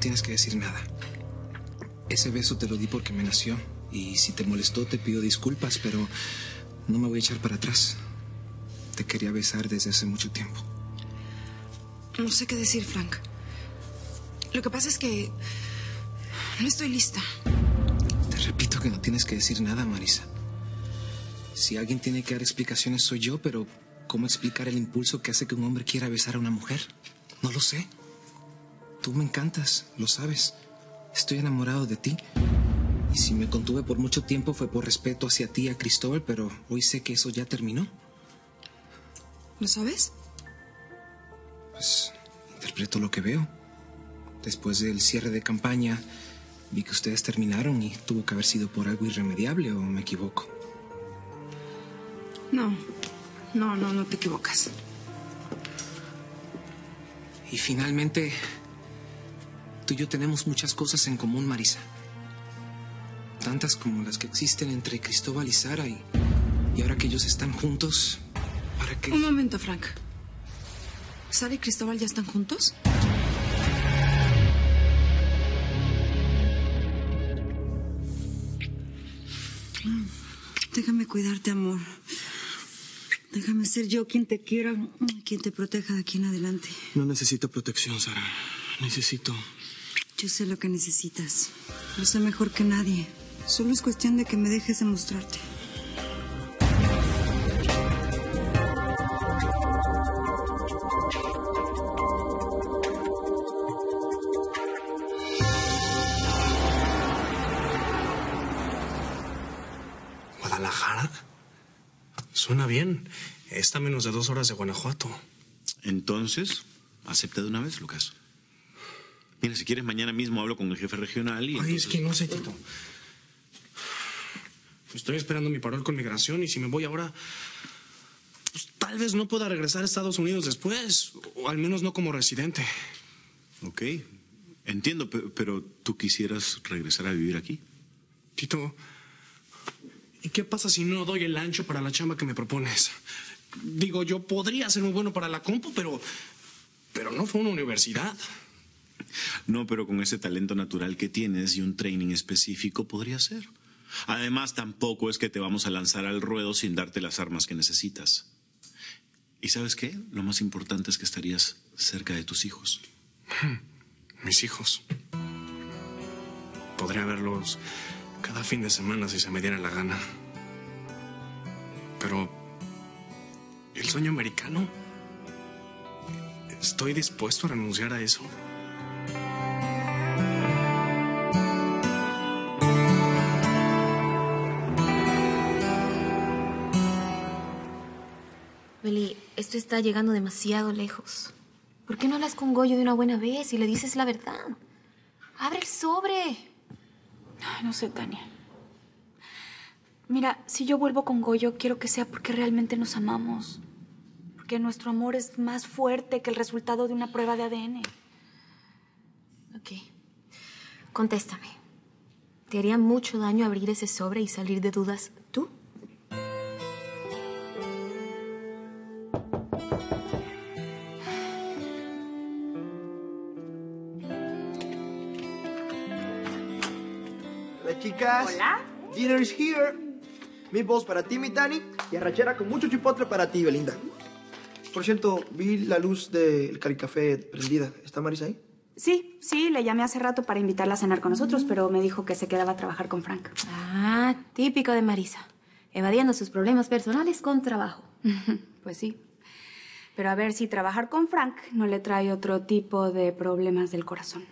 tienes que decir nada. Ese beso te lo di porque me nació. Y si te molestó, te pido disculpas, pero no me voy a echar para atrás. Te quería besar desde hace mucho tiempo. No sé qué decir, Frank. Lo que pasa es que no estoy lista. Te repito que no tienes que decir nada, Marisa. Si alguien tiene que dar explicaciones soy yo, pero ¿cómo explicar el impulso que hace que un hombre quiera besar a una mujer? No lo sé. Tú me encantas, lo sabes. Estoy enamorado de ti. Y si me contuve por mucho tiempo fue por respeto hacia ti y a Cristóbal, pero hoy sé que eso ya terminó. ¿Lo sabes? Pues interpreto lo que veo. Después del cierre de campaña, vi que ustedes terminaron y tuvo que haber sido por algo irremediable, ¿o me equivoco? No te equivocas. Y finalmente, tú y yo tenemos muchas cosas en común, Marisa. Tantas como las que existen entre Cristóbal y Sara, y ahora que ellos están juntos, ¿para qué? Un momento, Frank. ¿Sara y Cristóbal ya están juntos? Déjame cuidarte, amor. Déjame ser yo quien te quiera, quien te proteja de aquí en adelante. No necesito protección, Sara. Necesito... Yo sé lo que necesitas. Lo sé mejor que nadie. Solo es cuestión de que me dejes demostrarte. ¿Guadalajara? Suena bien. Está a menos de 2 horas de Guanajuato. Entonces, acepta de una vez, Lucas. Mira, si quieres, mañana mismo hablo con el jefe regional y... Ay, es que no sé, Tito. Estoy esperando mi parol con migración y si me voy ahora, pues tal vez no pueda regresar a Estados Unidos después, o al menos no como residente. Ok, entiendo, pero ¿tú quisieras regresar a vivir aquí? Tito, ¿y qué pasa si no doy el ancho para la chamba que me propones? Digo, yo podría ser muy bueno para la compu, pero no fue una universidad. No, pero con ese talento natural que tienes y un training específico podría ser. Además, tampoco es que te vamos a lanzar al ruedo sin darte las armas que necesitas. ¿Y sabes qué? Lo más importante es que estarías cerca de tus hijos. Mis hijos. Podría verlos cada fin de semana si se me diera la gana. Pero el sueño americano, estoy dispuesto a renunciar a eso. Meli, esto está llegando demasiado lejos. ¿Por qué no hablas con Goyo de una buena vez y le dices la verdad? ¡Abre el sobre! Ay, no sé, Tania. Mira, si yo vuelvo con Goyo, quiero que sea porque realmente nos amamos. Porque nuestro amor es más fuerte que el resultado de una prueba de ADN. Ok. Contéstame. ¿Te haría mucho daño abrir ese sobre y salir de dudas tú? Hola, chicas. Hola. Dinner is here. Meatballs para ti, mi Tani, y arrachera con mucho chipotle para ti, Belinda. Por cierto, vi la luz del Caricafé prendida. ¿Está Marisa ahí? Sí, le llamé hace rato para invitarla a cenar con nosotros, pero me dijo que se quedaba a trabajar con Frank. Ah, típico de Marisa. Evadiendo sus problemas personales con trabajo. Pues sí. Pero a ver si trabajar con Frank no le trae otro tipo de problemas del corazón.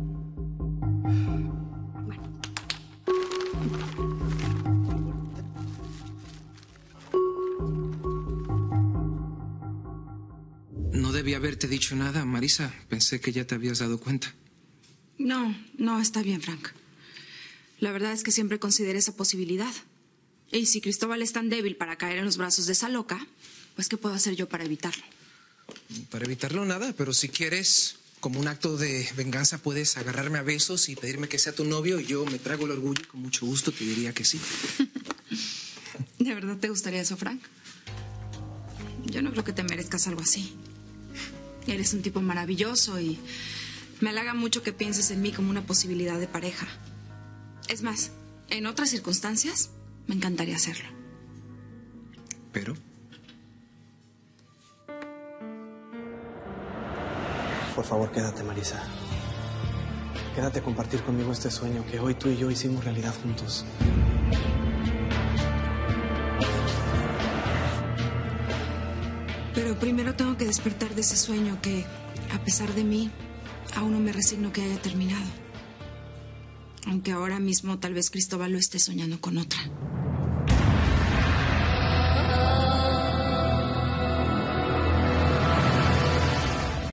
No debí haberte dicho nada, Marisa. Pensé que ya te habías dado cuenta. No, está bien, Frank. La verdad es que siempre consideré esa posibilidad. Y si Cristóbal es tan débil para caer en los brazos de esa loca, pues ¿qué puedo hacer yo para evitarlo? Para evitarlo nada, pero si quieres, como un acto de venganza, puedes agarrarme a besos y pedirme que sea tu novio y yo me trago el orgullo y con mucho gusto te diría que sí. ¿De verdad te gustaría eso, Frank? Yo no creo que te merezcas algo así. Eres un tipo maravilloso y Me halaga mucho que pienses en mí como una posibilidad de pareja. Es más, en otras circunstancias, me encantaría hacerlo. Pero... Por favor, quédate, Marisa. Quédate a compartir conmigo este sueño que hoy tú y yo hicimos realidad juntos. Pero primero tengo que despertar de ese sueño que, a pesar de mí, aún no me resigno que haya terminado. Aunque ahora mismo tal vez Cristóbal lo esté soñando con otra.